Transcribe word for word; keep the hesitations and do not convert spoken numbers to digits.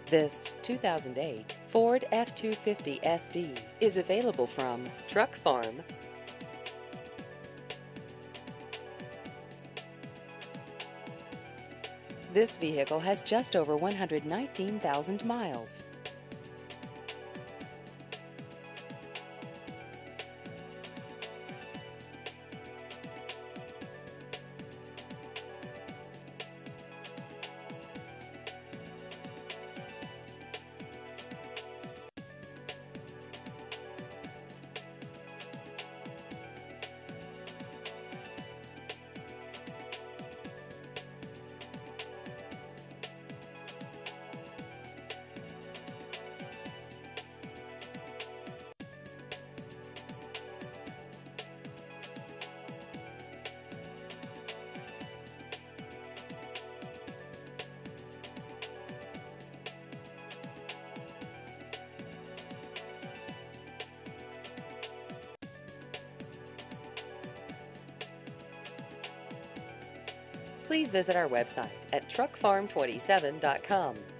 This two thousand eight Ford F two fifty S D is available from Truck Farm. This vehicle has just over one hundred nineteen thousand miles. Please visit our website at truck farm twenty-seven dot com.